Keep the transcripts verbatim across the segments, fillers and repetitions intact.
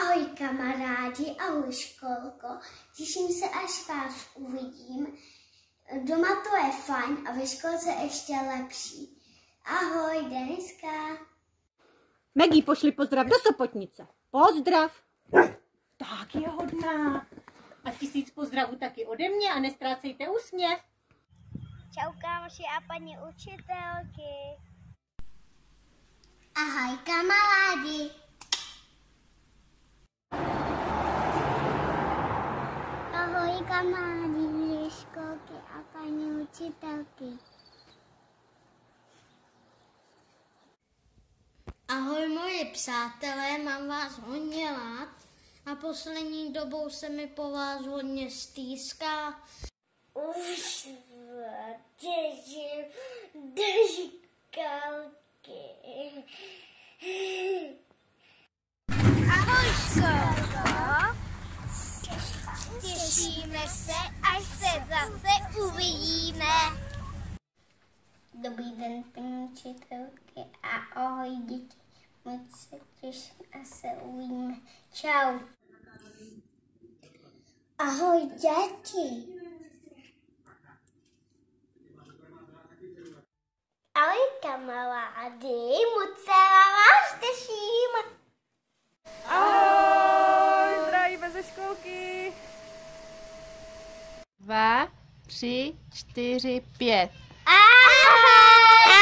Ahoj kamarádi, ahoj školko, těším se, až vás uvidím. Doma to je fajn a ve školce ještě lepší. Ahoj, Deniska. Megi, pošli pozdrav do Sopotnice. Pozdrav. Tak je hodná. A tisíc pozdravů taky ode mě a nestrácejte úsměv. Čau kámoši a paní učitelky. Ahoj kamarádi. Ahoj kamarádi ze školky a paní učitelky. Ahoj moji přátelé, mám vás hodně rád a poslední dobou se mi po vás hodně stýská. Už těžím do školky. Ahoj školko, těšíme se, až se zase uvidíme. Dobrý den, paní učitelky, a ahoj děti. Moc se těším a se uvidíme. Čau. Ahoj děti. Ahoj kamarádi, moc se na vás těším. Ahoj, zdravíme ze školky. Dva, tři, čtyři, pět. Ahoj!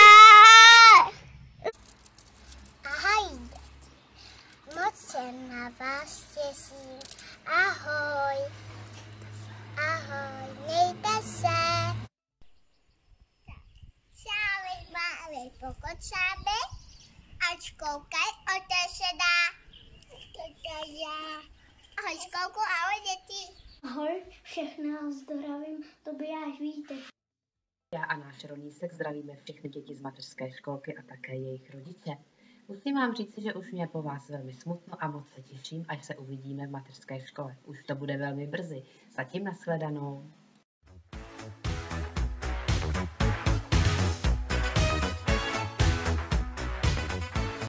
Ahoj, děti. Moc se na vás těším. Ahoj. Ahoj, mějte se. Čávej, mávej, pokud šáby, ať koukaj, o té se dá. To já. Ahoj školku, ahoj děti. Ahoj, všechny vás zdravím, Tobiáš Vítek. Já a náš Ronísek zdravíme všechny děti z mateřské školky a také jejich rodiče. Musím vám říct, že už mě po vás velmi smutno a moc se těším, až se uvidíme v mateřské škole. Už to bude velmi brzy. Zatím nashledanou.